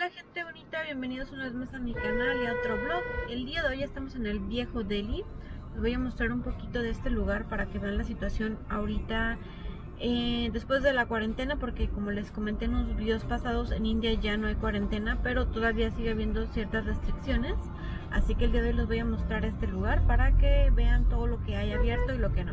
Hola gente bonita, bienvenidos una vez más a mi canal y a otro vlog. El día de hoy estamos en el viejo Delhi. Les voy a mostrar un poquito de este lugar para que vean la situación ahorita después de la cuarentena, porque como les comenté en unos videos pasados, en India ya no hay cuarentena, pero todavía sigue habiendo ciertas restricciones. Así que el día de hoy les voy a mostrar este lugar para que vean todo lo que hay abierto y lo que no.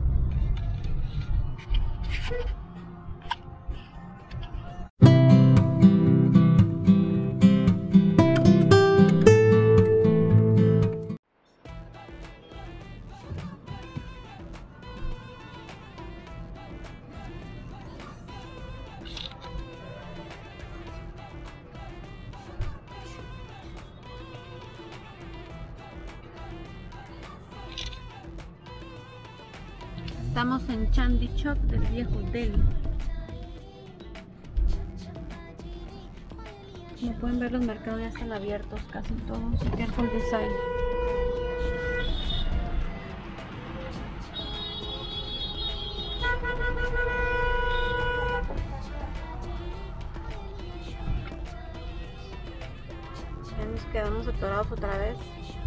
Estamos en Chandni Chowk del viejo Delhi. Como pueden ver, los mercados ya están abiertos casi todos. Careful design. Ya nos quedamos atorados otra vez.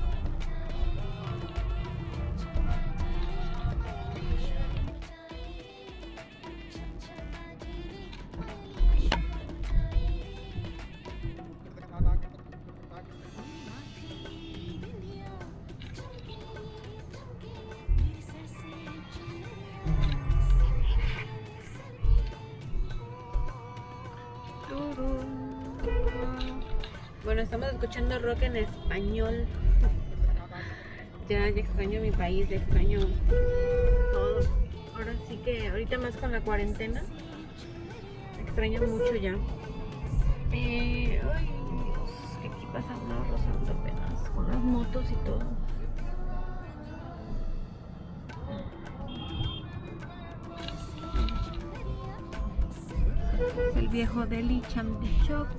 Bueno, estamos escuchando rock en español. Ya extraño mi país, ya extraño todo. Ahora sí que ahorita más con la cuarentena extraño mucho ya. Ay, Dios, que aquí pasa una rozando apenas con las motos y todo. Es el viejo Delhi, Chandni Chowk.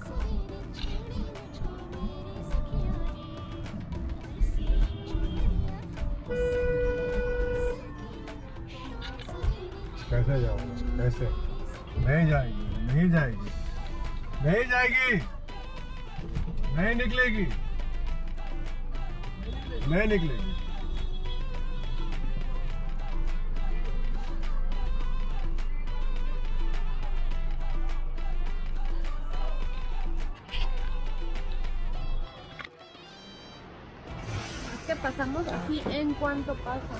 कैसे जाओगे? कैसे? नहीं जाएगी, नहीं जाएगी, नहीं जाएगी, नहीं निकलेगी, नहीं निकलेगी। Es que pasamos así en cuanto pasa.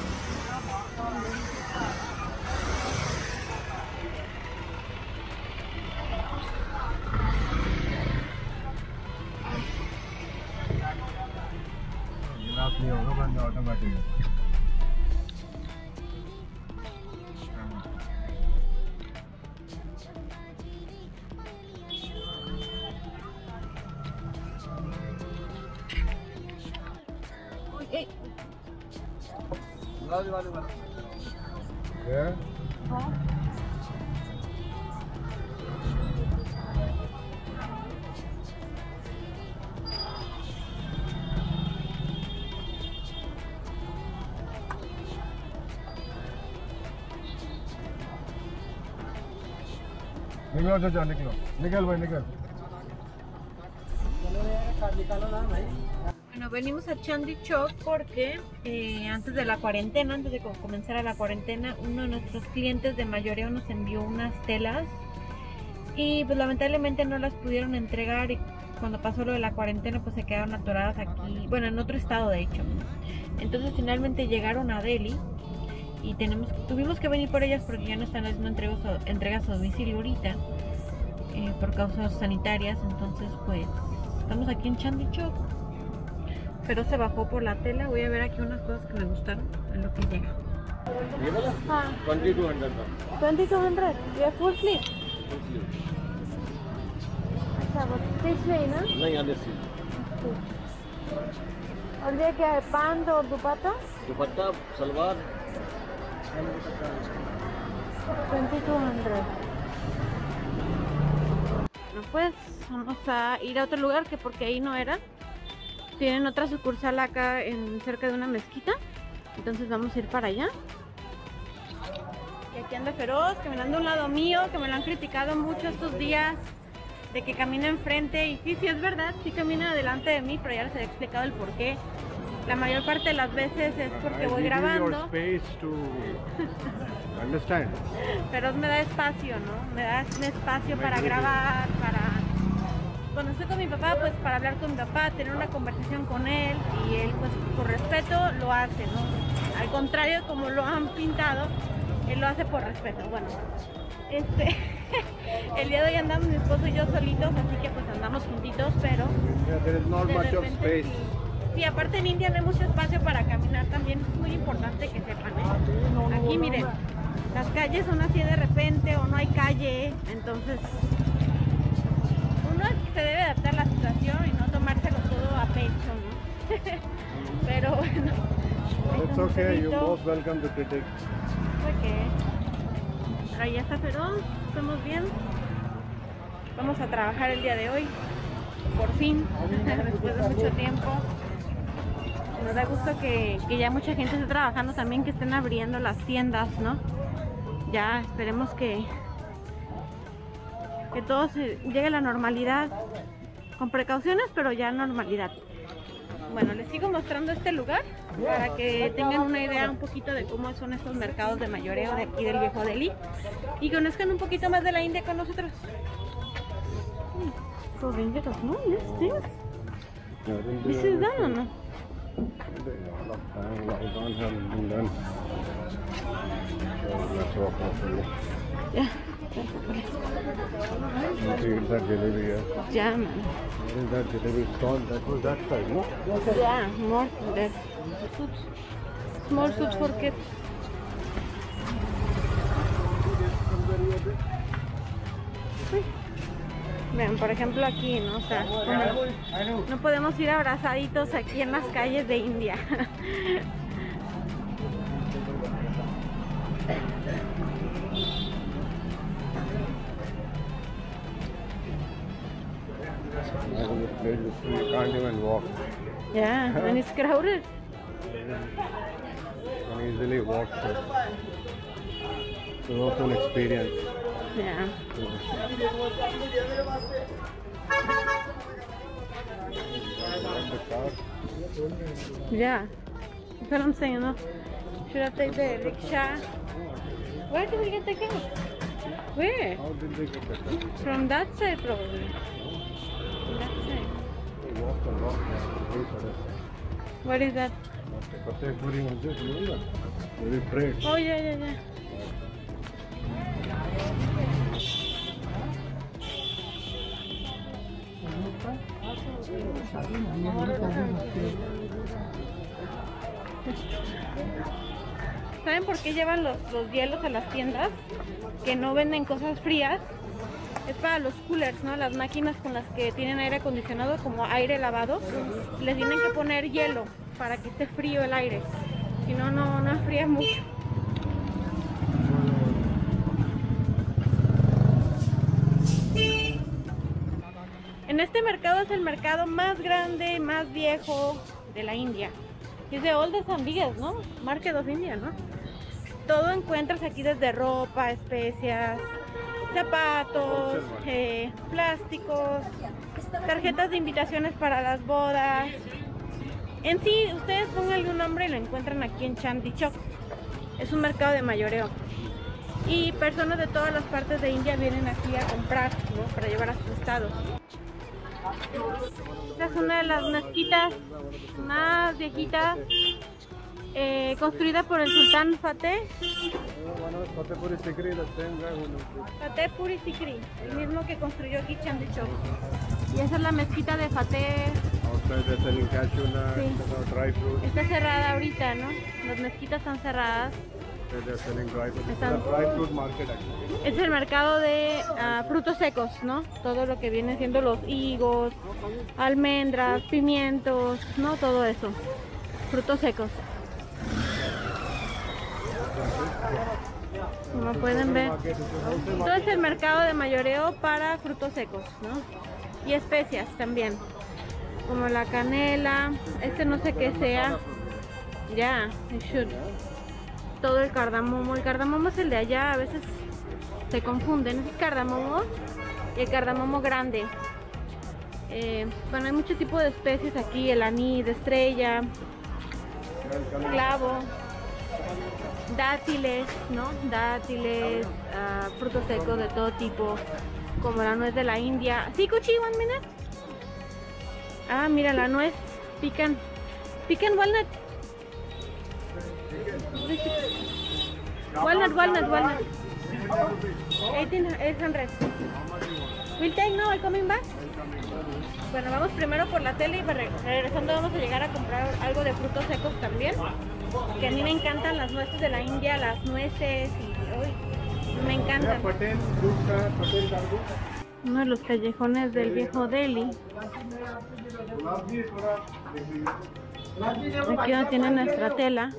नहीं होगा बंद ऑटोमेटिक। निकलो चाचा, निकलो, निकल भाई, निकल। Bueno, venimos a Chandni Chowk porque antes de la cuarentena, antes de que comenzara la cuarentena, uno de nuestros clientes de mayoreo nos envió unas telas y pues lamentablemente no las pudieron entregar, y cuando pasó lo de la cuarentena pues se quedaron atoradas aquí, bueno, en otro estado de hecho. Entonces finalmente llegaron a Delhi y tuvimos que venir por ellas porque ya no están haciendo entregas a domicilio ahorita por causas sanitarias. Entonces pues estamos aquí en Chandni Chowk, pero se bajó por la tela. Voy a ver aquí unas cosas que me gustaron en lo que llega. हाँ 2200 2200 ये full sleeve. अच्छा वो स्टिच नहीं ना? नहीं, आने से और ये क्या है, पांच और दुपट्टा? दुपट्टा सलवार 2200. Bueno, pues vamos a ir a otro lugar, que porque ahí no era. Tienen otra sucursal acá cerca de una mezquita. Entonces vamos a ir para allá. Y aquí anda Feroz, que me anda a un lado mío, que me lo han criticado mucho estos días. de que camina enfrente, y sí, es verdad, sí camina delante de mí, pero ya les he explicado el por qué. La mayor parte de las veces es porque voy grabando. Pero me da espacio, ¿no? Me da un espacio para grabar, para... Cuando estoy con mi papá, pues para hablar con mi papá, tener una conversación con él, y él pues por respeto lo hace, ¿no? Al contrario, como lo han pintado, él lo hace por respeto. Bueno, el día de hoy andamos mi esposo y yo solitos, así que pues andamos juntitos, pero de repente sí, aparte en India no hay mucho espacio para caminar también, es muy importante que sepan, ¿eh? Aquí miren, las calles son así de repente o no hay calle, entonces uno se debe adaptar a la situación y no tomárselo todo a pecho, ¿no? Pero bueno. It's okay, you're most welcome to critic. Ok. Ahí está Perón, estamos bien. Vamos a trabajar el día de hoy, por fin, después de mucho tiempo. Nos da gusto que ya mucha gente esté trabajando también, que estén abriendo las tiendas, ¿no? Ya esperemos que todo llegue a la normalidad, con precauciones, pero ya normalidad. Bueno, les sigo mostrando este lugar para que tengan una idea un poquito de cómo son estos mercados de mayoreo de aquí del viejo Delhi y conozcan un poquito más de la India con nosotros. So dangerous, no? This is done or no? Yeah. Yeah, man. That jalebi stall, that was that side, no? Yeah, more there. Suits. Small suits for kids. Uy. Vean, por ejemplo aquí, ¿no? O sea, no podemos ir abrazaditos aquí en las calles de India. You can't even walk. Yeah, and it's crowded. You can easily walk. It's also an experience. Yeah. The car. Yeah. That's what I'm saying, no? Should I take the rickshaw? Where did we get the car? Where? How did they get that? From that side, probably. From that side. They walked a lot. What is that? Fatehpuri Masjid, you know? We prayed. Oh, yeah. ¿Saben por qué llevan los hielos a las tiendas? Que no venden cosas frías. Es para los coolers, ¿no? Las máquinas con las que tienen aire acondicionado, como aire lavado, les tienen que poner hielo para que esté frío el aire. Si no, no enfría mucho. En este mercado es el mercado más grande, más viejo de la India. Es de Oldest and Biggest, ¿no? Market of India, ¿no? Todo encuentras aquí, desde ropa, especias, zapatos, plásticos, tarjetas de invitaciones para las bodas. En sí, ustedes pónganle un nombre y lo encuentran aquí en Chandni Chowk. Es un mercado de mayoreo. Y personas de todas las partes de India vienen aquí a comprar, ¿no? Para llevar a sus estados. Esta es una de las mezquitas más viejitas, construida por el sultán Fateh. Fatehpuri Sikri, el mismo que construyó aquí Chandni Chowk. Y esa es la mezquita de Fateh. Sí. Está cerrada ahorita, ¿no? Las mezquitas están cerradas. Es el mercado de frutos secos, ¿no? Todo lo que viene siendo los higos, almendras, pimientos, ¿no? Todo eso. Frutos secos. Como pueden ver, todo es el mercado de mayoreo para frutos secos, ¿no? Y especias también, como la canela, no sé qué sea. Ya, todo el cardamomo. El cardamomo es el de allá, a veces se confunden. Ese es cardamomo y el cardamomo grande. Bueno, hay mucho tipo de especies aquí, el anís de estrella, clavo, dátiles, ¿no? Dátiles, frutos secos de todo tipo, como la nuez de la India. ¿Sí, Cuchi? ¿One minute? Ah, mira, la nuez, pican walnut. Walnut. 800. Will take now, I coming back? Bueno, vamos primero por la tele y regresando vamos a llegar a comprar algo de frutos secos también. Que a mí me encantan las nueces de la India, las nueces y uy, me encantan. Uno de los callejones del viejo Delhi. Aquí donde tiene nuestra tela.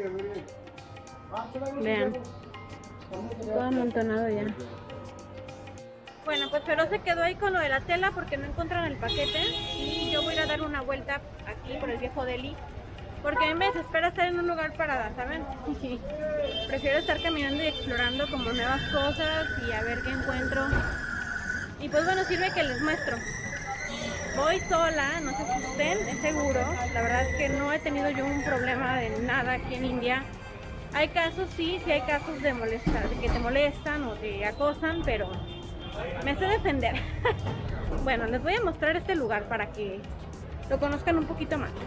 Vean, todo amontonado ya. Bueno, pues Feroz se quedó ahí con lo de la tela porque no encuentran el paquete. Y yo voy a ir a dar una vuelta aquí por el viejo Delhi, porque a mí me desespera estar en un lugar parada, ¿saben? Prefiero estar caminando y explorando como nuevas cosas y a ver qué encuentro. Y pues bueno, sirve que les muestro. Voy sola, no se asusten, es seguro. La verdad es que no he tenido yo un problema de nada aquí en India. Hay casos, sí hay casos de molestar, de que te molestan o te acosan, pero me sé defender. Bueno, les voy a mostrar este lugar para que lo conozcan un poquito más.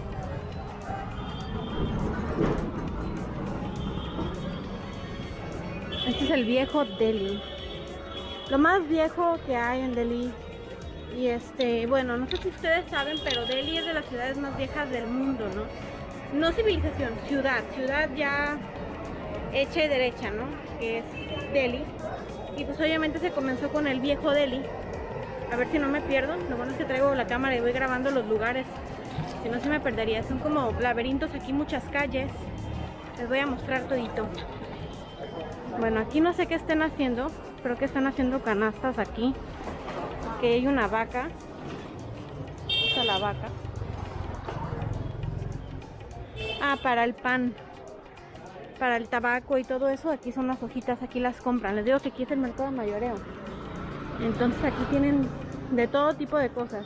Este es el viejo Delhi, lo más viejo que hay en Delhi. Y bueno, no sé si ustedes saben, pero Delhi es de las ciudades más viejas del mundo, ¿no? No civilización, ciudad ya hecha y derecha, ¿no? Que es Delhi. Y pues obviamente se comenzó con el viejo Delhi. A ver si no me pierdo. Lo bueno es que traigo la cámara y voy grabando los lugares, si no se me perdería. Son como laberintos aquí, muchas calles. Les voy a mostrar todito. Bueno, aquí no sé qué estén haciendo. Creo que están haciendo canastas aquí. Que hay una vaca. Esta es la vaca. Ah, para el pan, para el tabaco y todo eso. Aquí son las hojitas, aquí las compran. Les digo que aquí es el mercado de mayoreo. Entonces aquí tienen de todo tipo de cosas.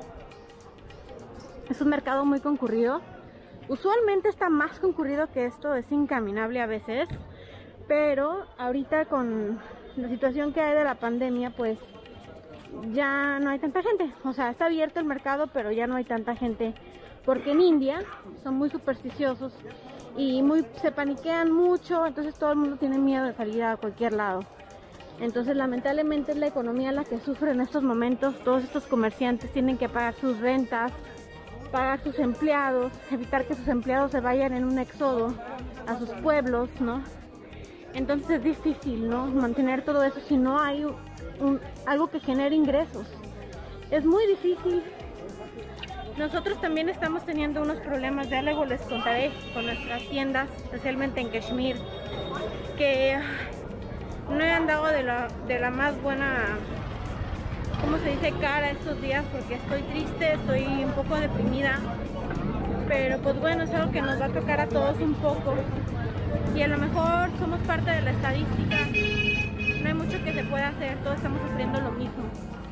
Es un mercado muy concurrido. Usualmente está más concurrido que esto. Es incaminable a veces. Pero ahorita con la situación que hay de la pandemia, pues ya no hay tanta gente. O sea, está abierto el mercado, pero ya no hay tanta gente. Porque en India son muy supersticiosos y se paniquean mucho. Entonces todo el mundo tiene miedo de salir a cualquier lado. Entonces lamentablemente es la economía la que sufre en estos momentos. Todos estos comerciantes tienen que pagar sus rentas, pagar sus empleados, evitar que sus empleados se vayan en un éxodo a sus pueblos, ¿no? Entonces es difícil, ¿no? Mantener todo eso si no hay algo que genere ingresos. Es muy difícil. Nosotros también estamos teniendo unos problemas, ya luego les contaré, con nuestras tiendas, especialmente en Kashmir, que no he andado de la más buena, ¿cómo se dice?, cara estos días, porque estoy triste, estoy un poco deprimida. Pero pues bueno, es algo que nos va a tocar a todos un poco. Y a lo mejor somos parte de la estadística. No hay mucho que se pueda hacer, todos estamos sufriendo lo mismo.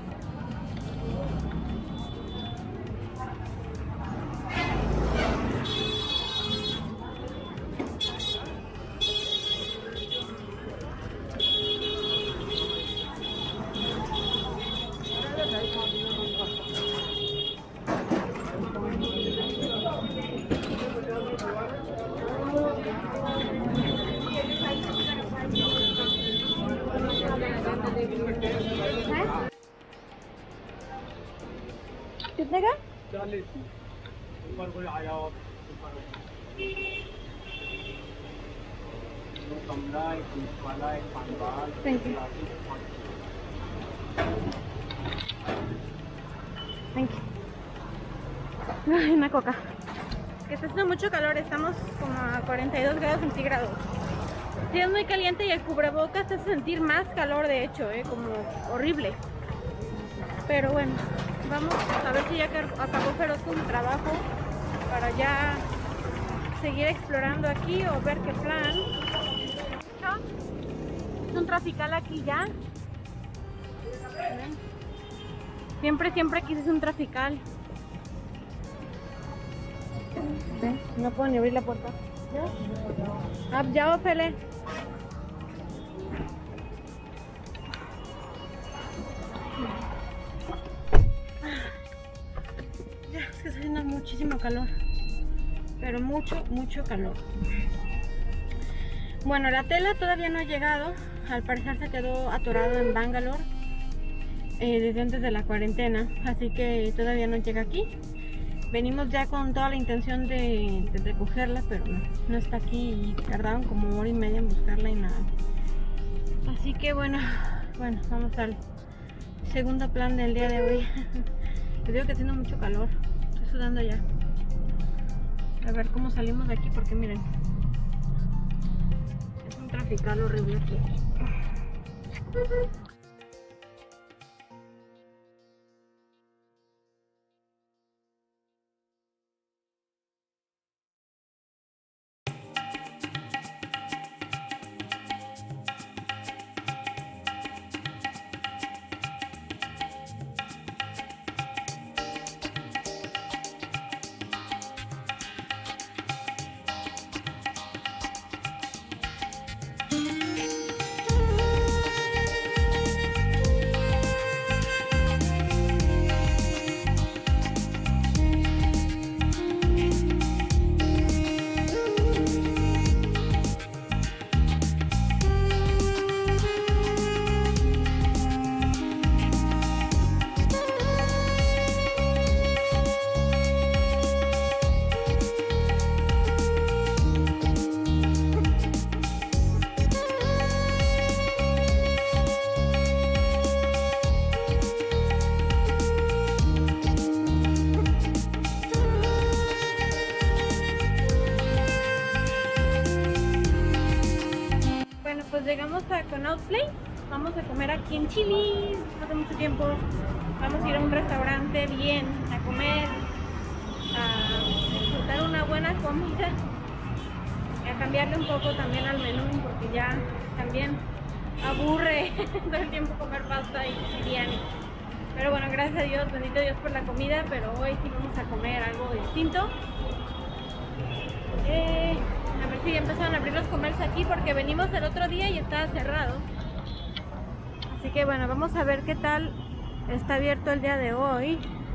कितने का? 40 ऊपर कोई आया हो कमरा एक वाला एक पानवाल। Thank you. Thank you. Ay, una coca. Que está haciendo mucho calor, estamos como a 42 grados centígrados. Sí, es muy caliente y el cubrebocas te hace sentir más calor, de hecho, como horrible. Pero bueno, vamos a ver si ya acabó Feroz con su trabajo para ya seguir explorando aquí o ver qué plan. Es un trafical aquí ya. Siempre quise un trafical. No puedo ni abrir la puerta. ¿Ya? Pele. Ya, es que está haciendo muchísimo calor. Pero mucho calor. Bueno, la tela todavía no ha llegado. Al parecer se quedó atorado en Bangalore desde antes de la cuarentena, así que todavía no llega aquí. Venimos ya con toda la intención de recogerla, pero no está aquí y tardaron como hora y media en buscarla y nada. Así que bueno, vamos al segundo plan del día de hoy. Les digo que haciendo mucho calor, estoy sudando ya. A ver cómo salimos de aquí, porque miren, es un trafical horrible aquí. Pues llegamos a Connaught Place, vamos a comer aquí en Chile, hace mucho tiempo. Vamos a ir a un restaurante bien, a comer, a disfrutar una buena comida y a cambiarle un poco también al menú, porque ya también aburre todo el tiempo comer pasta y biryani. Pero bueno, gracias a Dios, bendito Dios por la comida, pero hoy sí vamos a comer algo distinto. A ver si ya empezaron a abrir los comercios aquí, porque venimos el otro día y estaba cerrado. Así que bueno, vamos a ver qué tal está abierto el día de hoy.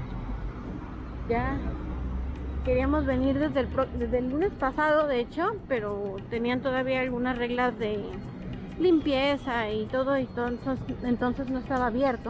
Ya queríamos venir desde el lunes pasado, de hecho, pero tenían todavía algunas reglas de limpieza y todo, entonces no estaba abierto.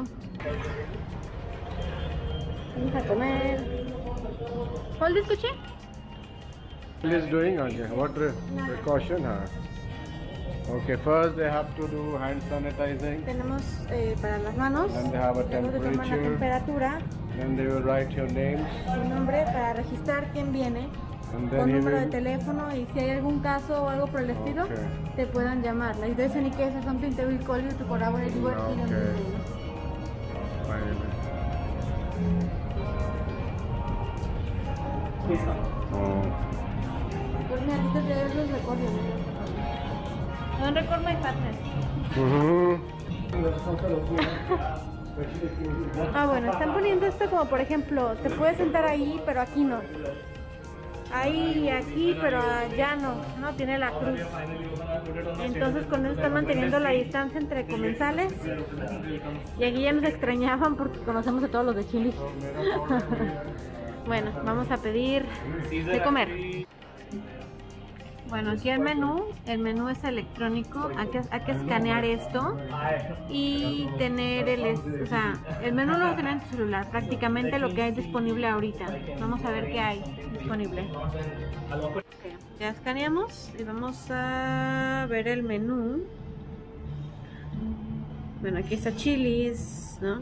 Vamos a comer. ¿Cuál escuché? Is doing what precaution? Okay, first they have to do hand sanitizing. Tenemos para las manos. Then they have a tenemos que tomar la temperatura. Then they will write your names. Su nombre para registrar quién viene. Con número de teléfono, y si hay algún caso o algo por el estilo, te puedan llamar. Like there's any case or something, they will call you to collaborate with you. Pues mira, aquí te debes los recorridos. Don't record my partner. Bueno, están poniendo esto como, por ejemplo, te puedes sentar ahí, pero aquí no. Ahí y aquí, pero allá no tiene la cruz. Entonces con eso están manteniendo la distancia entre comensales. Y aquí ya nos extrañaban porque conocemos a todos los de Chile. Bueno, vamos a pedir de comer. Bueno, aquí el menú es electrónico. Hay que escanear esto y tener el menú lo vas a tener en tu celular, prácticamente lo que hay disponible ahorita. Vamos a ver qué hay disponible. Okay, ya escaneamos y vamos a ver el menú. Bueno, aquí está Chili's, ¿no?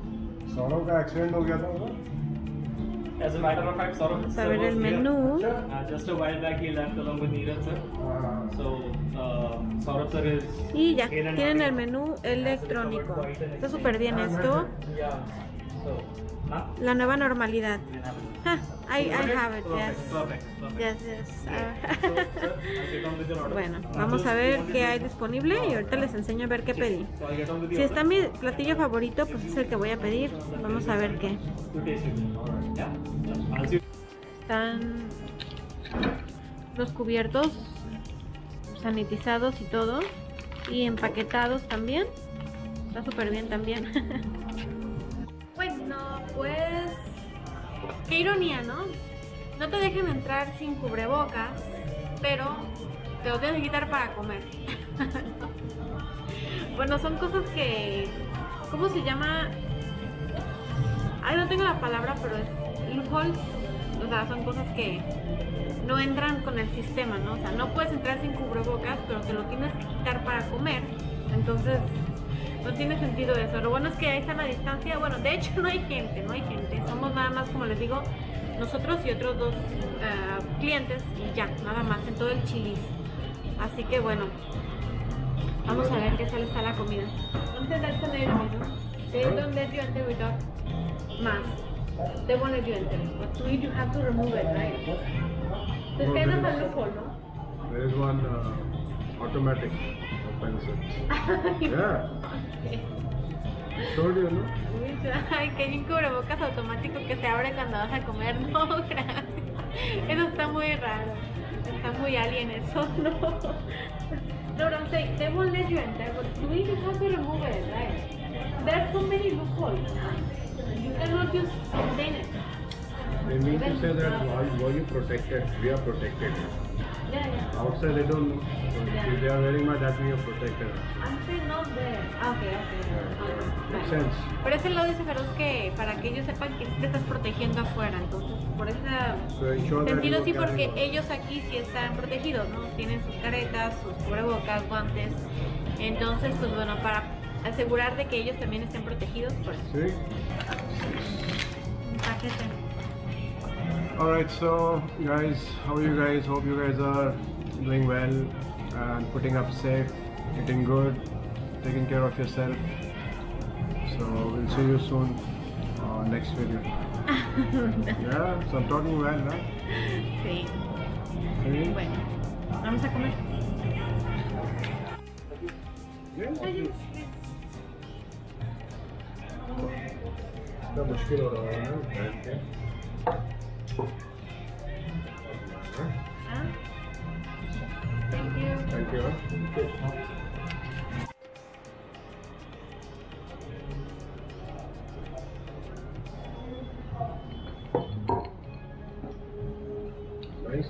As a matter of fact, Saurabh Vamos a ver el menú. Just a while back he left along with Neeraj sir. So Saurabh sir is. Y ya tienen el menú electrónico. Está súper bien esto. Yeah. So Huh? La nueva normalidad. You didn't have it. I have it, yes. Perfect. Yes, yes. So, sir, I'll get on with your order. Bueno, vamos a ver qué hay disponible y ahorita les enseño a ver qué pedí. So I'll get on with Si your está mi platillo favorito, pues es el que voy a pedir. Vamos a ver qué. You taste it. Yeah. I'll see. Están los cubiertos sanitizados y todo. Y empaquetados también. Está súper bien también. Bueno, pues... Qué ironía, ¿no? No te dejan entrar sin cubrebocas, pero te lo tienes que quitar para comer. Bueno, son cosas que... ¿Cómo se llama? Ay, no tengo la palabra, pero es loopholes. O sea, son cosas que no entran con el sistema, ¿no? O sea, no puedes entrar sin cubrebocas, pero te lo tienes que quitar para comer. Entonces, no tiene sentido eso. Lo bueno es que ahí está la distancia. Bueno, de hecho no hay gente. Somos nada más, como les digo, nosotros y otros dos clientes y ya, nada más, en todo el Chili's. Así que bueno, vamos a ver qué tal está la comida. Antes de esto they don't let you enter without mask. They won't let you enter. But to eat you have to remove it, right? So it's kind of a loophole, ¿no? There is one automatic opens it. Yeah. I told you, no? Ay, que hay un cubrebocas automático que se abre cuando vas a comer. No, gracias. Eso está muy raro. Está muy alien eso, no. No, but I'm saying, they won't let you enter, but to eat you have to remove it, right? There are so many loopholes. You cannot just contain it. They mean to say that while you protected, we are protected. Yeah. Outside they don't know. So Yeah. if they are wearing mask, that means you're protected. I'm saying not there. Okay. Makes sense. Por ese lado dice Feroz que para que ellos sepan que sí te estás protegiendo afuera, entonces por ese So ensure that sentido you sí, are porque carrying- ellos aquí sí están protegidos, ¿no? Tienen sus caretas, sus cubrebocas, guantes, entonces pues bueno, para asegurar de que ellos también estén protegidos, pues See? paquete. Alright, so guys, how are you guys? Hope you guys are doing well and putting up safe, eating good, taking care of yourself. So we'll see you soon next video. Yeah, so I'm talking well, huh? Sí, See? bueno, vamos a comer. Yeah. इतना मुश्किल हो रहा है ना बैठ के Ah, thank you. Thank you nice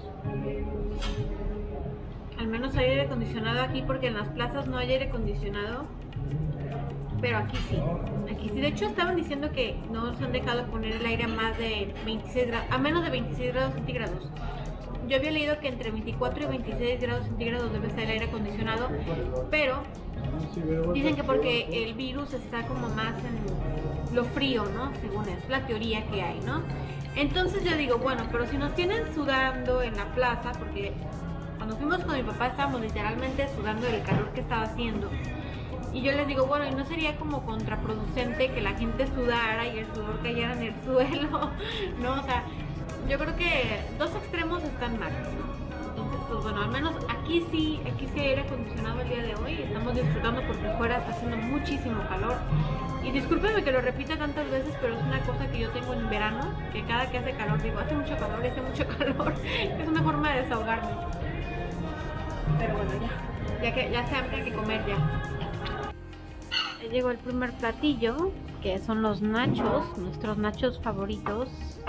Al menos hay aire acondicionado aquí porque en las plazas no hay aire acondicionado. Pero aquí sí. Aquí sí. De hecho estaban diciendo que no se han dejado poner el aire a más de 26 grados, a menos de 26 grados centígrados. Yo había leído que entre 24 y 26 grados centígrados debe estar el aire acondicionado, pero dicen que porque el virus está como más en lo frío, ¿no? Según es la teoría que hay, ¿no? Entonces yo digo, bueno, pero si nos tienen sudando en la plaza, porque cuando fuimos con mi papá estábamos literalmente sudando del calor que estaba haciendo. Y yo les digo, bueno, ¿y no sería como contraproducente que la gente sudara y el sudor cayera en el suelo? ¿No? O sea, yo creo que dos extremos están mal, ¿no? Entonces, pues bueno, al menos aquí sí hay aire acondicionado el día de hoy. Estamos disfrutando porque fuera está haciendo muchísimo calor. Y discúlpenme que lo repita tantas veces, pero es una cosa que yo tengo en verano, que cada que hace calor digo, hace mucho calor. Es una forma de desahogarme. Pero bueno, ya se hambre, hay que comer ya. Ya llegó el primer platillo, que son los nachos, nuestros nachos favoritos.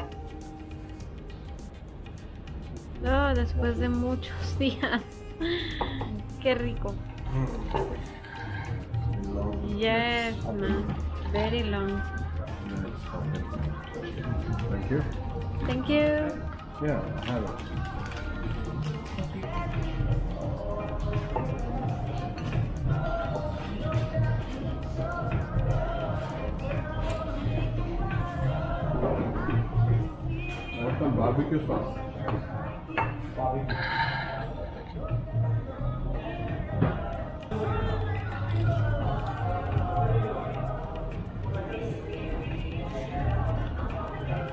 Oh, después de muchos días. Qué rico. Yes, man. Very long. Thank you. Thank you. Yeah, I have it. I want some barbecue sauce.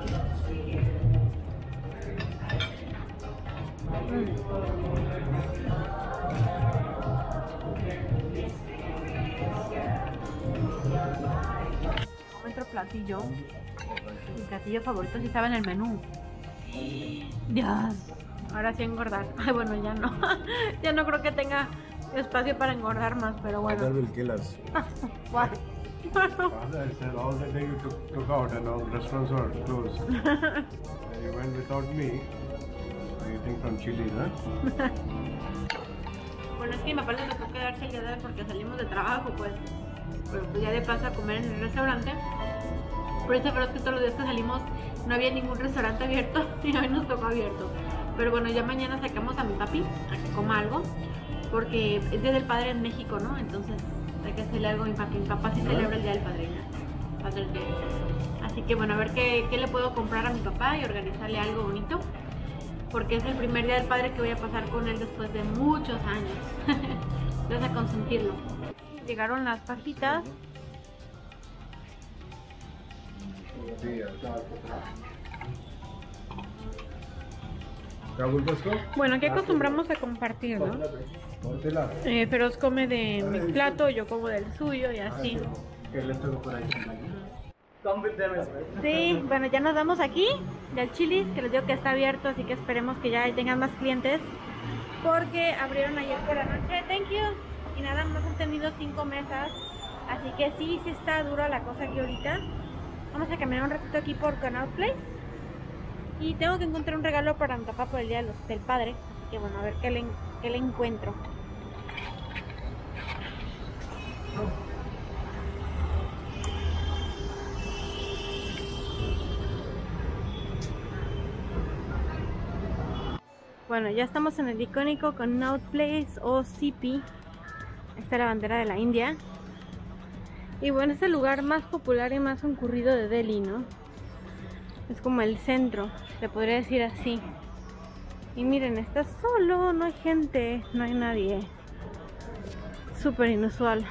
Otro platillo. Mi platillo favorito sí estaba en el menú. Dios, ahora sí engordar. Ay, bueno, ya no. Ya no creo que tenga espacio para engordar más, pero bueno. Father will kill us. Why? Father said all the day you took out and all restaurants were closed. And you went without me. Eating from Chili's, ¿eh? Bueno, es que mi papá le tocó quedarse el día de hoy porque salimos de trabajo, pues. Pero pues ya de paso a comer en el restaurante. Por eso es que todos los días que salimos no había ningún restaurante abierto y hoy nos tocó abierto. Pero bueno, ya mañana sacamos a mi papi a que coma algo porque es Día del Padre en México, ¿no? Entonces hay que hacerle algo a mi papi. Mi papá sí celebra el Día del Padre, ¿no? Padre Day. Así que bueno, a ver qué le puedo comprar a mi papá y organizarle algo bonito. Porque es el primer Día del Padre que voy a pasar con él después de muchos años. Entonces a consentirlo. Llegaron las papitas. Bueno, aquí acostumbramos a compartir, ¿no? Feroz come de mi plato, yo como del suyo y así. Sí, bueno, ya nos vamos aquí del Chili's, que les digo que está abierto, así que esperemos que ya tengan más clientes porque abrieron ayer por la noche. Thank you. Y nada más han tenido 5 mesas, así que sí está dura la cosa aquí ahorita. Vamos a caminar un ratito aquí por Connaught Place y tengo que encontrar un regalo para mi papá por el Día del Padre, así que bueno, a ver qué le encuentro. Bueno, ya estamos en el icónico Connaught Place o CP. Esta es la bandera de la India. Y bueno, es el lugar más popular y más concurrido de Delhi, ¿no? Es como el centro, se podría decir así. Y miren, está solo, no hay gente, no hay nadie. Súper inusual.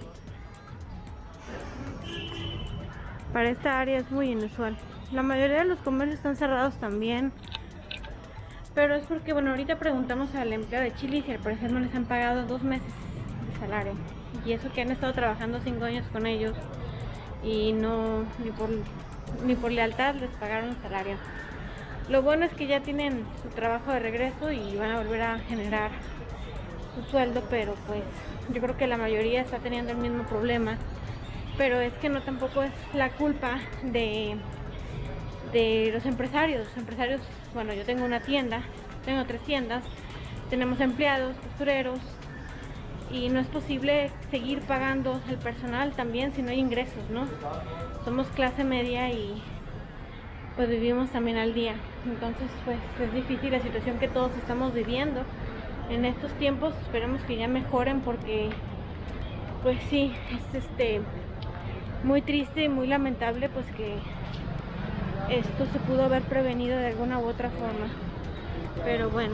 Para esta área es muy inusual. La mayoría de los comercios están cerrados también. Pero es porque, bueno, ahorita preguntamos al empleado de Chili's y al parecer no les han pagado 2 meses de salario. Y eso que han estado trabajando 5 años con ellos y no, ni por lealtad les pagaron el salario. Lo bueno es que ya tienen su trabajo de regreso y van a volver a generar su sueldo, pero pues yo creo que la mayoría está teniendo el mismo problema. Pero es que no tampoco es la culpa de los empresarios. Los empresarios, bueno, yo tengo una tienda, tengo 3 tiendas, tenemos empleados, costureros, y no es posible seguir pagando el personal también si no hay ingresos, ¿no? Somos clase media y pues vivimos también al día. Entonces pues es difícil la situación que todos estamos viviendo en estos tiempos. Esperemos que ya mejoren porque pues sí, es muy triste y muy lamentable pues que esto se pudo haber prevenido de alguna u otra forma. Pero bueno.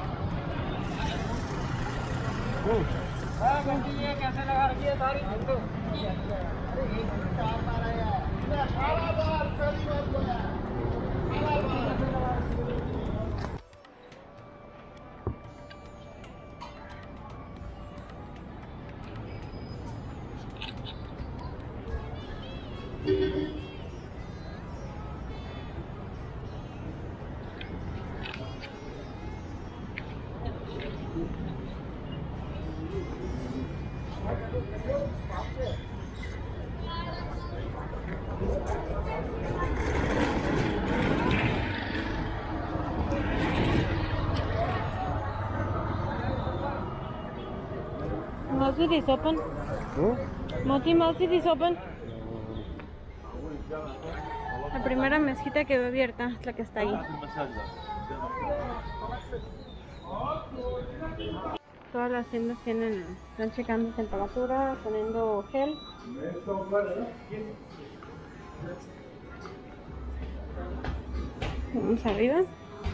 Masjid is open. Moti Masjid is open. La primera mezquita que veo abierta es la que está ahí. Todas las tiendas están checando temperatura, poniendo gel. Vamos arriba.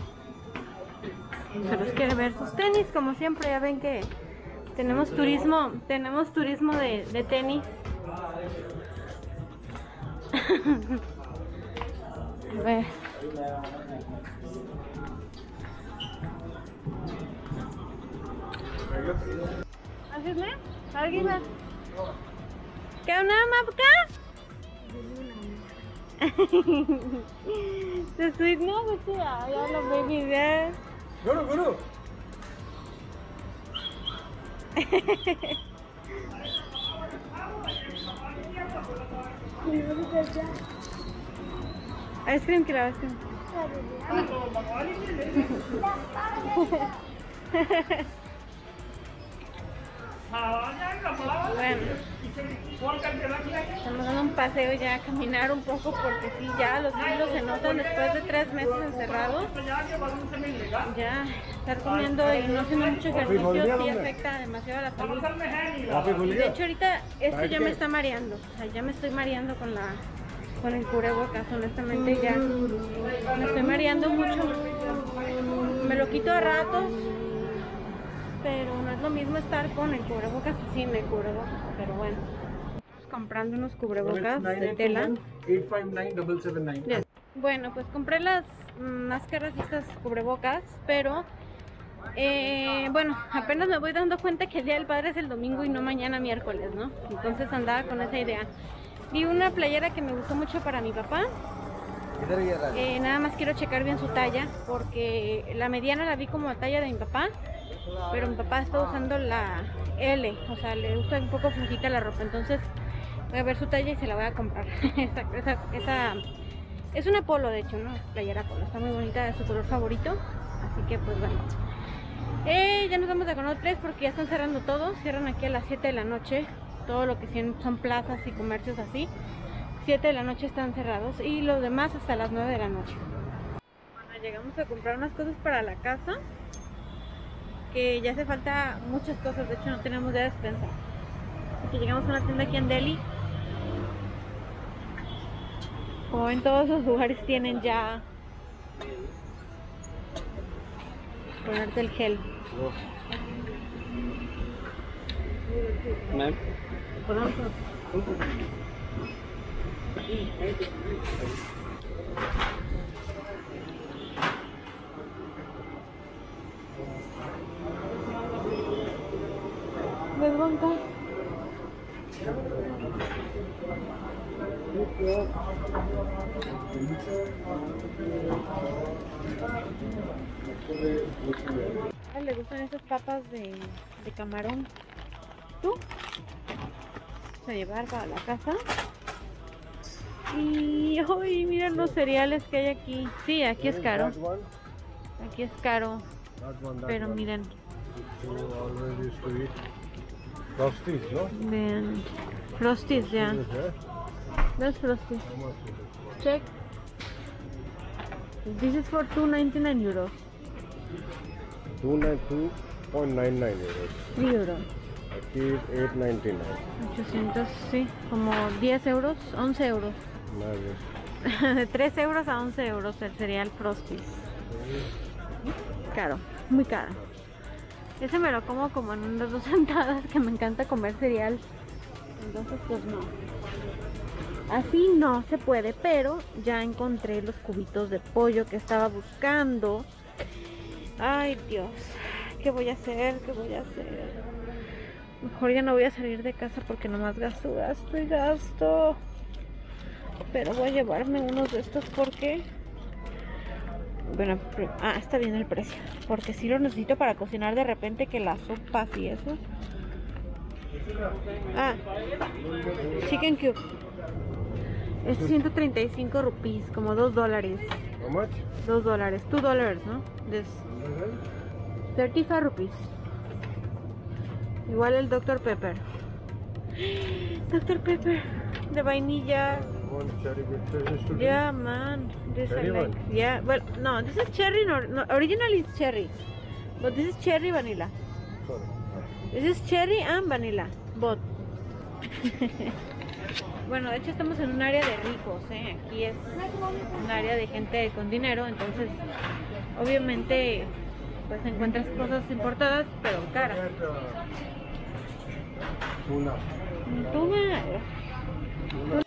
Se los quiere ver sus tenis, como siempre, ya ven que tenemos turismo de tenis. ver. ¿Haces nada? ¿Alguien más? ¿Qué onda, Mapka? The sweet, no, but yeah, I love baby there. Guru. Ice cream खिलाओ, ice cream. Bueno, estamos dando un paseo ya, a caminar un poco porque sí, ya los kilos se notan después de 3 meses encerrados. Ya estar comiendo y no haciendo mucho ejercicio sí afecta demasiado a la salud. De hecho ahorita esto ya me está mareando, o sea, ya me estoy mareando con el cubrebocas, honestamente ya me estoy mareando mucho. Me lo quito a ratos, pero no es lo mismo estar con el cubrebocas y sin el cubrebocas, pero bueno. Estamos comprando unos cubrebocas de tela. 859-779. Yes. Bueno, pues compré las máscaras y estas cubrebocas, pero bueno, apenas me voy dando cuenta que el Día del Padre es el domingo y no mañana miércoles, ¿no? Entonces andaba con esa idea. Vi una playera que me gustó mucho para mi papá. Nada más quiero checar bien su talla, porque la mediana la vi como talla de mi papá, pero mi papá está usando la L, o sea, le gusta un poco flojita la ropa, entonces voy a ver su talla y se la voy a comprar. esa es una polo, de hecho, ¿no? Playera polo, está muy bonita, es su color favorito, así que pues bueno. Ya nos vamos a Cono 3 porque ya están cerrando todo, cierran aquí a las 7 de la noche, todo lo que son plazas y comercios así. 7 de la noche están cerrados y los demás hasta las 9 de la noche. Bueno, llegamos a comprar unas cosas para la casa, que ya hace falta muchas cosas, de hecho no tenemos ya despensa. Así que llegamos a una tienda aquí en Delhi. Como ven, todos los lugares tienen ya ponerte el gel. ¿Ves, Bonca? A él le gustan esas papas de camarón. ¿Tú? Vamos a llevar para la casa. Y hoy miren los cereales que hay aquí. Sí, aquí es caro. Aquí es caro. Pero miren. Frosties, no? Vean. Frosties, ya. That's Frosties. Check. This is for 299 euros. 292.99 euros. 3 euros. Aquí es 899. 800, sí. Como 10 euros, 11 euros. De 3 euros a 11 euros el cereal Frosties. Caro, muy caro. Ese me lo como como en unas 2 sentadas, que me encanta comer cereal. Entonces pues no. Así no se puede, pero ya encontré los cubitos de pollo que estaba buscando. Ay, Dios. ¿Qué voy a hacer? ¿Qué voy a hacer? Mejor ya no voy a salir de casa porque nomás gasto. Pero voy a llevarme unos de estos porque... Bueno, está bien el precio. Porque sí lo necesito para cocinar de repente, que las sopas y eso. Chicken cube. Es 135 rupees, como $2. How much? $2, $2, ¿no? This 35 rupees. Igual el Dr. Pepper. Dr. Pepper de vainilla. One cherry with cherry. Yeah, man. This Cherry I like. one? Yeah, well, no, this is cherry. No, originally it's cherry, but this is cherry vanilla. Sorry. This is cherry and vanilla, both. Bueno, de hecho estamos en un área de ricos, ¿eh? Aquí es un área de gente con dinero, entonces obviamente pues encuentras cosas importadas pero caras. Tuna. Tuna.